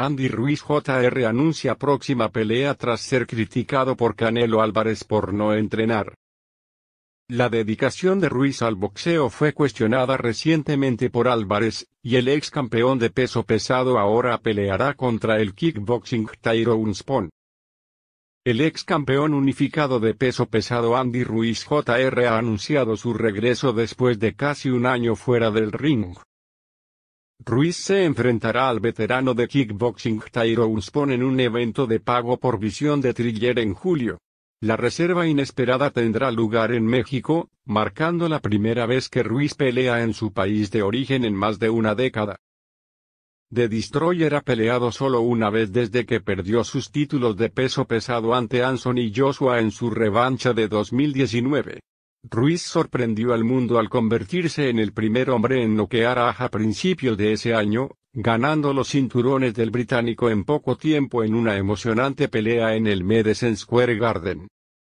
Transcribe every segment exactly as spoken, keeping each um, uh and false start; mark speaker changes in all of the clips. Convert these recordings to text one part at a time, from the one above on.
Speaker 1: Andy Ruiz junior anuncia próxima pelea tras ser criticado por Canelo Álvarez por no entrenar. La dedicación de Ruiz al boxeo fue cuestionada recientemente por Álvarez, y el ex campeón de peso pesado ahora peleará contra el kickboxing Tyrone Spong. El ex campeón unificado de peso pesado Andy Ruiz junior ha anunciado su regreso después de casi un año fuera del ring. Ruiz se enfrentará al veterano de kickboxing Tyrone Spong en un evento de pago por visión de Triller en julio. La reserva inesperada tendrá lugar en México, marcando la primera vez que Ruiz pelea en su país de origen en más de una década. The Destroyer ha peleado solo una vez desde que perdió sus títulos de peso pesado ante Anthony Joshua en su revancha de dos mil diecinueve. Ruiz sorprendió al mundo al convertirse en el primer hombre en noquear a a principios de ese año, ganando los cinturones del británico en poco tiempo en una emocionante pelea en el Madison Square Garden.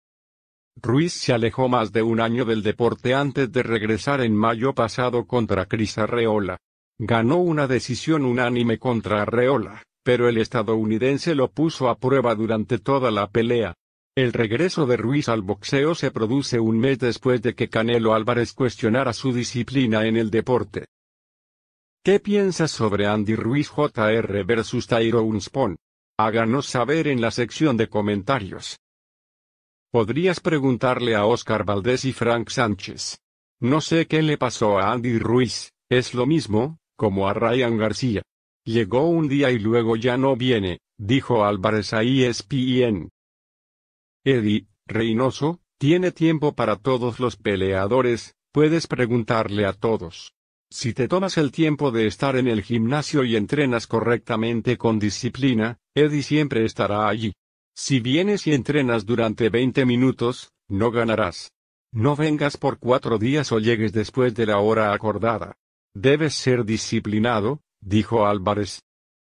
Speaker 1: Ruiz se alejó más de un año del deporte antes de regresar en mayo pasado contra Chris Arreola. Ganó una decisión unánime contra Arreola, pero el estadounidense lo puso a prueba durante toda la pelea. El regreso de Ruiz al boxeo se produce un mes después de que Canelo Álvarez cuestionara su disciplina en el deporte. ¿Qué piensas sobre Andy Ruiz junior versus Tyrone Spong? Háganos saber en la sección de comentarios. Podrías preguntarle a Oscar Valdez y Frank Sánchez. No sé qué le pasó a Andy Ruiz, es lo mismo, como a Ryan García. Llegó un día y luego ya no viene, dijo Álvarez a E S P N. Eddie Reynoso, tiene tiempo para todos los peleadores, puedes preguntarle a todos. Si te tomas el tiempo de estar en el gimnasio y entrenas correctamente con disciplina, Eddie siempre estará allí. Si vienes y entrenas durante veinte minutos, no ganarás. No vengas por cuatro días o llegues después de la hora acordada. Debes ser disciplinado, dijo Álvarez.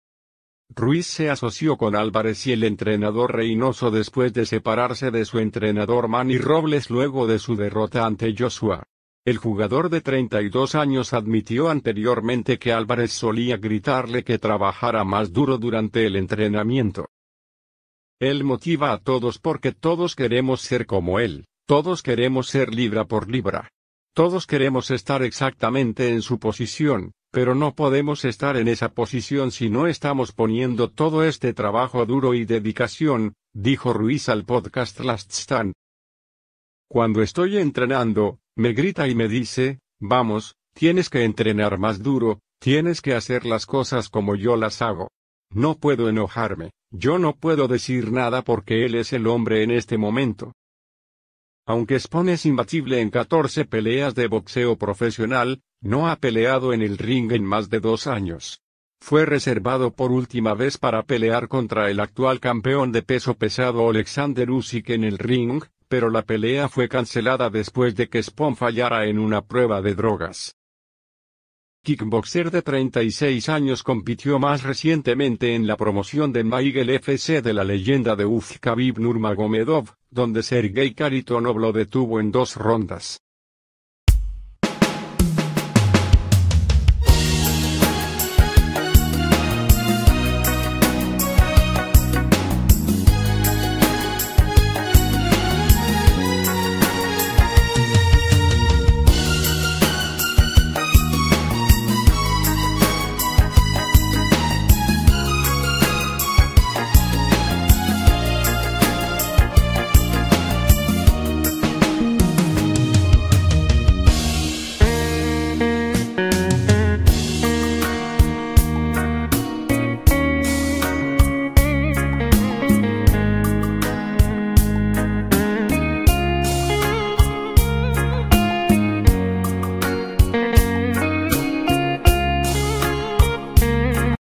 Speaker 1: Ruiz se asoció con Álvarez y el entrenador Reynoso después de separarse de su entrenador Manny Robles luego de su derrota ante Joshua. El jugador de treinta y dos años admitió anteriormente que Álvarez solía gritarle que trabajara más duro durante el entrenamiento. Él motiva a todos porque todos queremos ser como él, todos queremos ser libra por libra. Todos queremos estar exactamente en su posición, pero no podemos estar en esa posición si no estamos poniendo todo este trabajo duro y dedicación, dijo Ruiz al podcast Last Stand. Cuando estoy entrenando, me grita y me dice, vamos, tienes que entrenar más duro, tienes que hacer las cosas como yo las hago. No puedo enojarme, yo no puedo decir nada porque él es el hombre en este momento. Aunque Spong es imbatible en catorce peleas de boxeo profesional, no ha peleado en el ring en más de dos años. Fue reservado por última vez para pelear contra el actual campeón de peso pesado Alexander Usyk en el ring, pero la pelea fue cancelada después de que Spong fallara en una prueba de drogas. Kickboxer de treinta y seis años compitió más recientemente en la promoción de Maigel F C de la leyenda de U F C Khabib Nurmagomedov, donde Sergey Kharitonov lo detuvo en dos rondas.